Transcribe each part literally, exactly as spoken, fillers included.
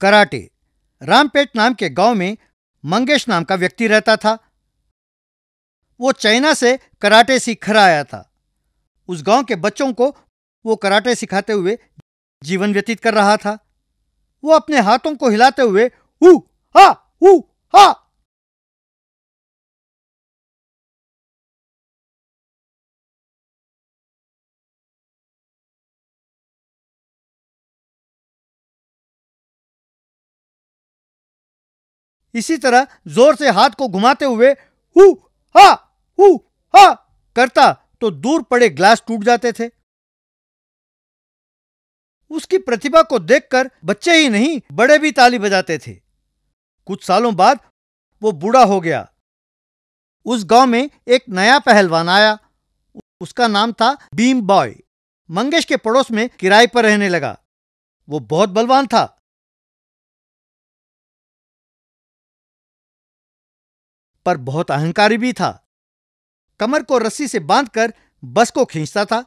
Karate. Rampeth नाम के गांव में मंगेश नाम का व्यक्ति रहता था। वो चाइना से कराटे सीख कर आया था। उस गांव के बच्चों को वो कराटे सिखाते हुए जीवन व्यतीत कर रहा था। वो अपने हाथों को हिलाते हुए हु हा हु हा इसी तरह जोर से हाथ को घुमाते हुए हु हा हु हा करता तो दूर पड़े ग्लास टूट जाते थे। उसकी प्रतिभा को देखकर बच्चे ही नहीं बड़े भी ताली बजाते थे। कुछ सालों बाद वो बूढ़ा हो गया। उस गांव में एक नया पहलवान आया। उसका नाम था भीम बॉय। मंगेश के पड़ोस में किराए पर रहने लगा। वो बहुत बलवान था, पर बहुत अहंकारी भी था। कमर को रस्सी से बांधकर बस को खींचता था।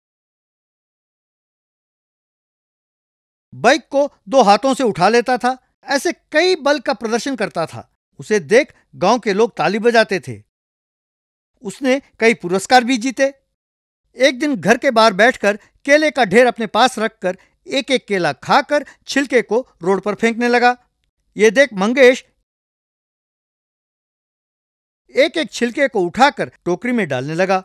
बाइक को दो हाथों से उठा लेता था। ऐसे कई बल का प्रदर्शन करता था। उसे देख गांव के लोग ताली बजाते थे। उसने कई पुरस्कार भी जीते। एक दिन घर के बाहर बैठकर केले का ढेर अपने पास रखकर एक एक केला खाकर छिलके को रोड पर फेंकने लगा। यह देख मंगेश एक एक छिलके को उठाकर टोकरी में डालने लगा।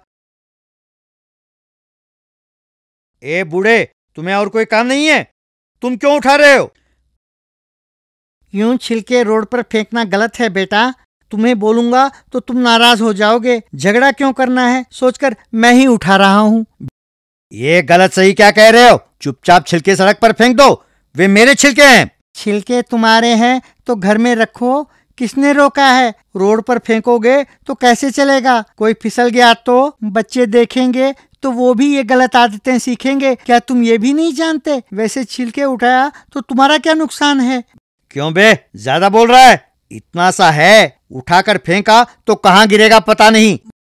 ए बूढ़े, तुम्हें और कोई काम नहीं है? तुम क्यों उठा रहे हो? यूं छिलके रोड पर फेंकना गलत है बेटा। तुम्हें बोलूंगा तो तुम नाराज हो जाओगे। झगड़ा क्यों करना है सोचकर मैं ही उठा रहा हूं। ये गलत सही क्या कह रहे हो? चुपचाप छिलके सड़क पर फेंक दो, वे मेरे छिलके हैं। छिलके तुम्हारे हैं तो घर में रखो, किसने रोका है? रोड पर फेंकोगे तो कैसे चलेगा? कोई फिसल गया तो बच्चे देखेंगे तो वो भी ये गलत आदतें सीखेंगे। क्या तुम ये भी नहीं जानते? वैसे छिलके उठाया तो तुम्हारा क्या नुकसान है? क्यों बे, ज्यादा बोल रहा है? इतना सा है, उठाकर फेंका तो कहां गिरेगा पता नहीं।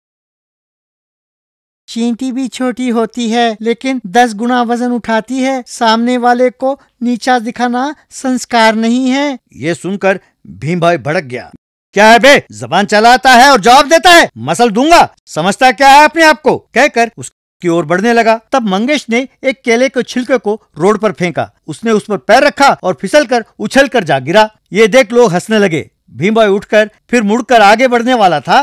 चींटी भी छोटी होती है लेकिन दस गुना वजन उठाती है। सामने वाले को नीचा दिखाना संस्कार नहीं है। ये सुनकर भीम भाई भड़क गया। क्या है बे, जबान चलाता है और जवाब देता है? मसल दूंगा, समझता क्या है अपने आप को? कहकर उसकी ओर बढ़ने लगा। तब मंगेश ने एक केले के छिलके को रोड पर फेंका। उसने उस पर पैर रखा और फिसलकर उछलकर जा गिरा। ये देख लोग हंसने लगे। भीम भाई उठकर फिर मुड़कर आगे बढ़ने वाला था।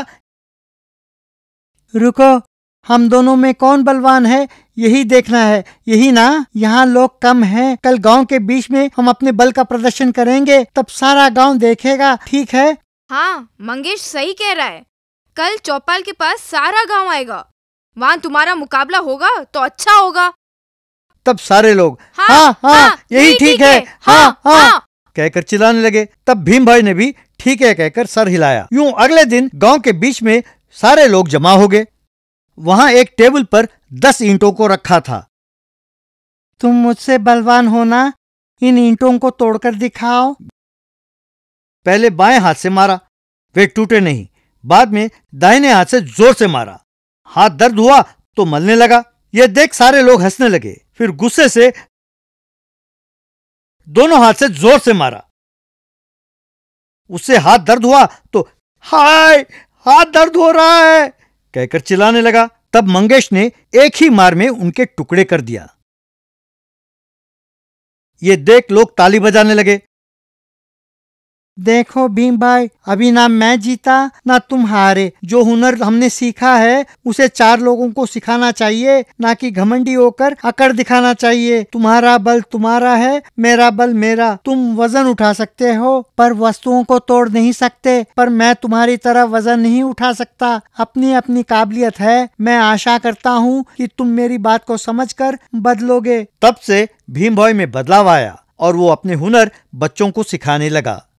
रुको, हम दोनों में कौन बलवान है यही देखना है, यही ना? यहाँ लोग कम हैं। कल गांव के बीच में हम अपने बल का प्रदर्शन करेंगे, तब सारा गांव देखेगा। ठीक है? हाँ, मंगेश सही कह रहा है। कल चौपाल के पास सारा गांव आएगा। वहाँ तुम्हारा मुकाबला होगा तो अच्छा होगा। तब सारे लोग हाँ हाँ हाँ, हाँ यही ठीक है, हाँ हाँ कहकर चिल्लाने लगे। तब भीम भाई ने भी ठीक है कहकर सर हिलाया। यूं अगले दिन गांव के बीच में सारे लोग जमा हो गए। वहां एक टेबल पर दस ईंटों को रखा था। तुम मुझसे बलवान हो ना? इन ईंटों को तोड़कर दिखाओ। पहले बाएं हाथ से मारा, वे टूटे नहीं। बाद में दाहिने हाथ से जोर से मारा। हाथ दर्द हुआ तो मलने लगा। यह देख सारे लोग हंसने लगे। फिर गुस्से से दोनों हाथ से जोर से मारा। उससे हाथ दर्द हुआ तो हाय, हाथ दर्द हो रहा है कहकर चिल्लाने लगा। तब मंगेश ने एक ही मार में उनके टुकड़े कर दिया। ये देख लोग ताली बजाने लगे। देखो भीम भाई, अभी ना मैं जीता ना तुम हारे। जो हुनर हमने सीखा है उसे चार लोगों को सिखाना चाहिए, ना कि घमंडी होकर अकड़ दिखाना चाहिए। तुम्हारा बल तुम्हारा है, मेरा बल मेरा। तुम वजन उठा सकते हो पर वस्तुओं को तोड़ नहीं सकते। पर मैं तुम्हारी तरह वजन नहीं उठा सकता। अपनी अपनी काबिलियत है। मैं आशा करता हूँ कि तुम मेरी बात को समझकर बदलोगे। तब से भीम भाई में बदलाव आया और वो अपने हुनर बच्चों को सिखाने लगा।